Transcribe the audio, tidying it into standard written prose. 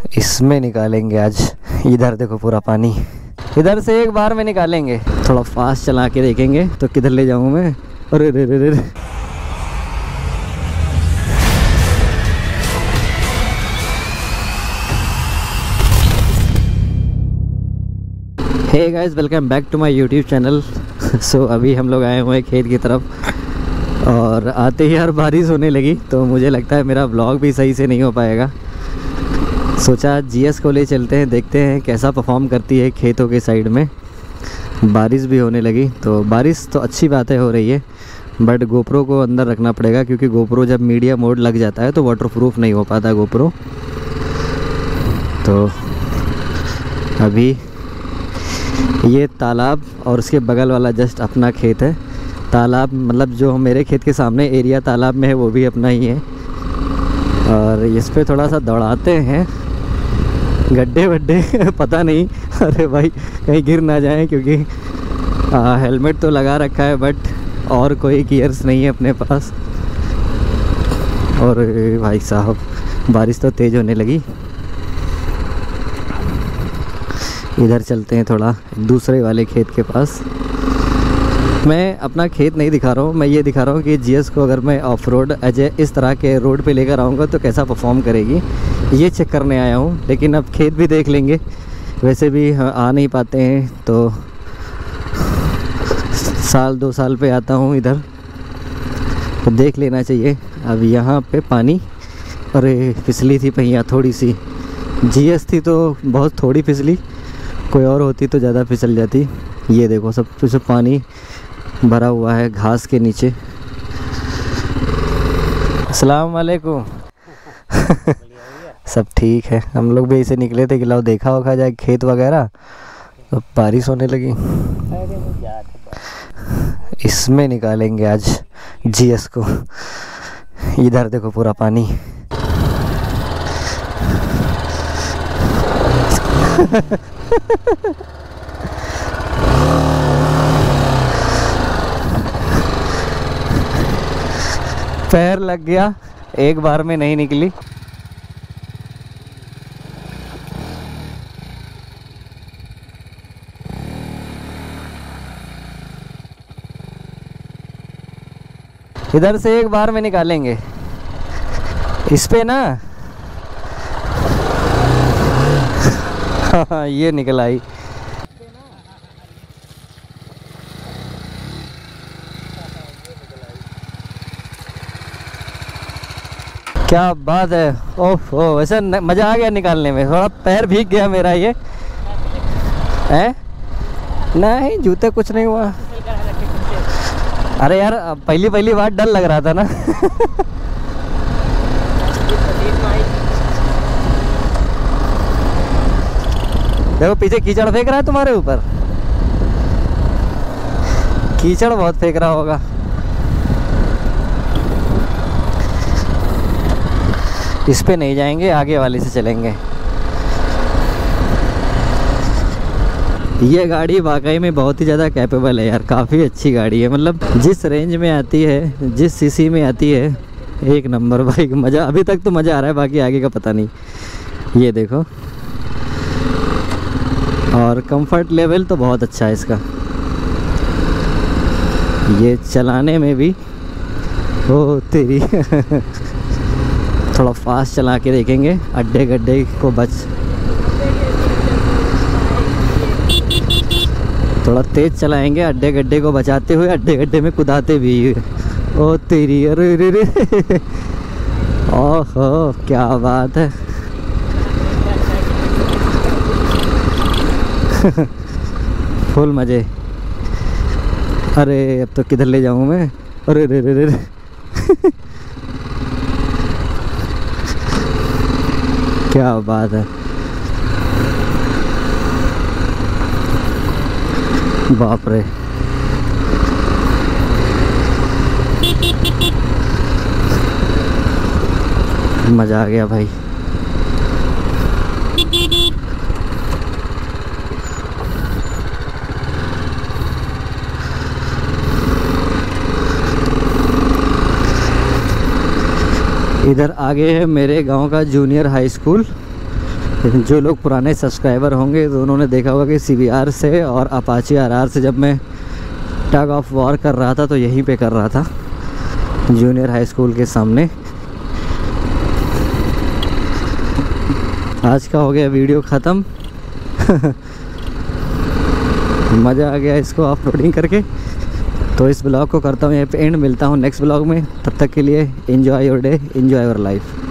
इसमें निकालेंगे आज। इधर देखो पूरा पानी, इधर से एक बार में निकालेंगे। थोड़ा फास्ट चला के देखेंगे तो किधर ले जाऊँ मैं। अरे रे रे रे। Hey guys, welcome back to my YouTube channel. So अभी हम लोग आए हुए हैं खेत की तरफ और आते ही यार बारिश होने लगी, तो मुझे लगता है मेरा व्लॉग भी सही से नहीं हो पाएगा। सोचा जीएस को ले चलते हैं, देखते हैं कैसा परफॉर्म करती है खेतों के साइड में। बारिश भी होने लगी, तो बारिश तो अच्छी बातें हो रही है, बट गोप्रो को अंदर रखना पड़ेगा क्योंकि गोप्रो जब मीडिया मोड लग जाता है तो वाटरप्रूफ नहीं हो पाता गोप्रो। तो अभी ये तालाब और उसके बगल वाला जस्ट अपना खेत है। तालाब मतलब जो मेरे खेत के सामने एरिया तालाब में है वो भी अपना ही है। और इस पे थोड़ा सा दौड़ाते हैं, गड्ढे वड्ढे पता नहीं। अरे भाई कहीं गिर ना जाए, क्योंकि हेलमेट तो लगा रखा है बट और कोई गियर्स नहीं है अपने पास। और भाई साहब बारिश तो तेज़ होने लगी। इधर चलते हैं थोड़ा दूसरे वाले खेत के पास। मैं अपना खेत नहीं दिखा रहा हूँ, मैं ये दिखा रहा हूँ कि जीएस को अगर मैं ऑफ रोड इस तरह के रोड पे लेकर आऊँगा तो कैसा परफॉर्म करेगी, ये चेक करने आया हूँ। लेकिन अब खेत भी देख लेंगे, वैसे भी आ नहीं पाते हैं तो साल 2 साल पे आता हूँ इधर, तो देख लेना चाहिए। अब यहाँ पे पानी, अरे फिसली थी पहिया थोड़ी सी। जीएस थी तो बहुत थोड़ी फिसली, कोई और होती तो ज़्यादा फिसल जाती। ये देखो सब कुछ पानी भरा हुआ है घास के नीचे। अस्सलाम वालेकुम। सब ठीक है, हम लोग भी ऐसे निकले थे कि लाओ देखा होगा जाए खेत वगैरह, तो बारिश होने लगी। इसमें निकालेंगे आज जीएस को। इधर देखो पूरा पानी। पैर लग गया, एक बार में नहीं निकली। इधर से एक बार में निकालेंगे। इस पे ना हाँ ये निकल आई। क्या बात है। ओह वैसे मज़ा आ गया निकालने में। थोड़ा पैर भीग गया मेरा ये है। नहीं जूते कुछ नहीं हुआ। अरे यार पहली बार डर लग रहा था ना। देखो पीछे कीचड़ फेंक रहा है तुम्हारे ऊपर, कीचड़ बहुत फेंक रहा होगा। इस पे नहीं जाएंगे, आगे वाले से चलेंगे। ये गाड़ी वाकई में बहुत ही ज़्यादा कैपेबल है यार, काफ़ी अच्छी गाड़ी है। मतलब जिस रेंज में आती है, जिस सीसी में आती है, एक नंबर भाई। मज़ा अभी तक तो मज़ा आ रहा है, बाकी आगे का पता नहीं। ये देखो, और कंफर्ट लेवल तो बहुत अच्छा है इसका। ये चलाने में भी ओ तेरी थोड़ा फास्ट चला के देखेंगे, अड्डे गड्ढे को थोड़ा तेज़ चलाएंगे, अड्डे गड्ढे को बचाते हुए, अड्डे गड्ढे में कुदाते भी। ओ तेरी अरे रे रे। ओहो क्या बात है। फुल मज़े। अरे अब तो किधर ले जाऊँ मैं। अरे रे रे रे। क्या बात है, बाप रे। मज़ा आ गया भाई। इधर आगे है मेरे गांव का जूनियर हाई स्कूल, जो लोग पुराने सब्सक्राइबर होंगे तो उन्होंने देखा होगा कि CBR से और अपाची RR से जब मैं टग ऑफ वॉर कर रहा था तो यहीं पे कर रहा था, जूनियर हाई स्कूल के सामने। आज का हो गया वीडियो ख़त्म। मज़ा आ गया इसको अपलोडिंग करके। तो इस ब्लॉग को करता हूँ यहीं पे एंड। मिलता हूँ नेक्स्ट ब्लॉग में, तब तक के लिए enjoy your day, enjoy your life.